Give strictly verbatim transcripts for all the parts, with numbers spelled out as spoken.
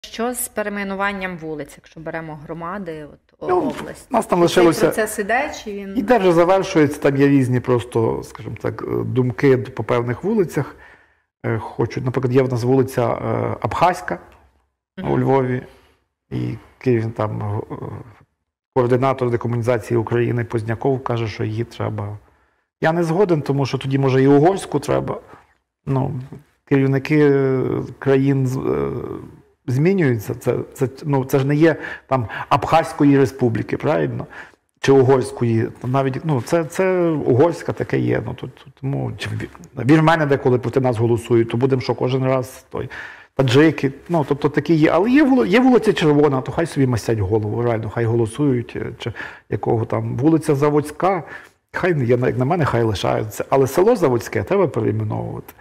Що з перейменуванням вулиць, якщо беремо громади, от, ну, область? У нас там Цей лишилося... процес іде, чи він... Іде вже завершується, там є різні просто, скажімо так, думки по певних вулицях. Хочуть, наприклад, є в нас вулиця Абхазька uh-huh. у Львові, і Київ, там координатор декомунізації України Позняков каже, що її треба. Я не згоден, тому що тоді, може, і угорську треба. Ну, керівники країн змінюються. Це, це, ну, це ж не є там Абхазької республіки, правильно? Чи угорської. Навіть, ну, це, це угорська таке є. Ну, тут, тому, чи, вір мене, деколи проти нас голосують, то будемо що кожен раз той, таджики. Ну, тобто такі є. Але є, є вулиця Червона, то хай собі масять голову, реально, хай голосують. Чи якого там. Вулиця Заводська, хай, як на мене, хай лишаються. Але село Заводське треба перейменовувати.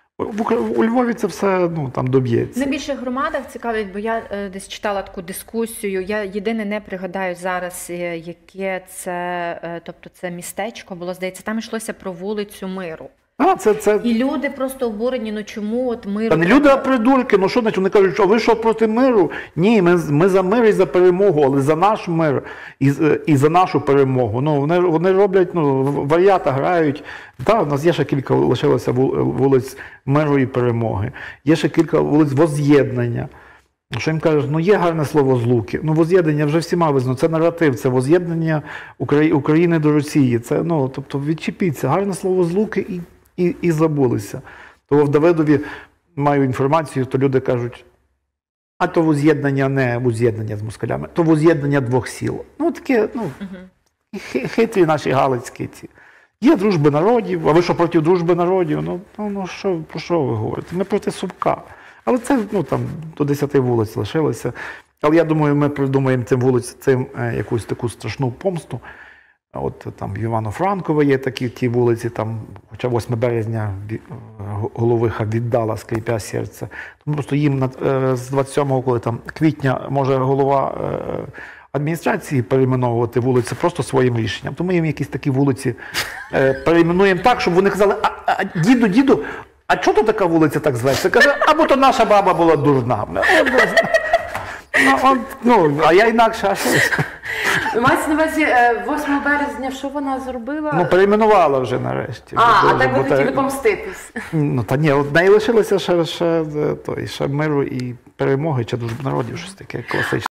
У Львові це все, ну, там доб'ється. На більших громадах цікавить, бо я е, десь читала таку дискусію. Я єдине не пригадаю зараз, е, яке це, е, тобто це містечко було, здається, там йшлося про вулицю Миру. А, це, це... І люди просто обурені, ну чому от Миру... Та не люди, а придурки, ну що, значить, вони кажуть, що ви що проти миру? Ні, ми, ми за мир і за перемогу, але за наш мир і, і за нашу перемогу. Ну, вони, вони роблять, ну, варіата грають. Так, у нас є ще кілька, лишилося вулиць Миру і Перемоги. Є ще кілька вулиць Воз'єднання. Що їм кажуть, ну є гарне слово «злуки». Ну, воз'єднання вже всіма визнано, це наратив, це воз'єднання України до Росії. Це, ну, тобто, відчепіться. Гарне слово «злуки» і І, і забулися. То в Давидові маю інформацію, то люди кажуть, а то воз'єднання не воз'єднання з москалями, то воз'єднання двох сіл. Ну, таке, ну, uh-huh. хитрі наші галицькі ці. Є дружби народів, а ви що проти дружби народів? Ну, ну, ну що, про що ви говорите? Ми проти Собка. Але це, ну, там, до десяти вулиць лишилося. Але я думаю, ми придумаємо цим вулицям цим е, якусь таку страшну помсту. От там в Івано-Франково є такі ті вулиці, там, хоча восьмого березня Головиха віддала, скрипя серце. Тому просто їм з двадцять сьомого, коли там квітня може голова адміністрації перейменовувати вулиці просто своїм рішенням. Тому їм якісь такі вулиці перейменуємо так, щоб вони казали, а, а діду, діду, а чого то така вулиця так зветься? Каже, або то наша баба була дурна. Ну, от, ну, а я інакше, а щось. Мається на увазі, восьмого березня, що вона зробила? Ну, перейменувала вже нарешті. А, вже, а так ви бо хотіли та... помститись. Ну, та ні, от в неї лишилося ще, ще, той, ще Миру і Перемоги, чи Дружби народів, щось таке класичне.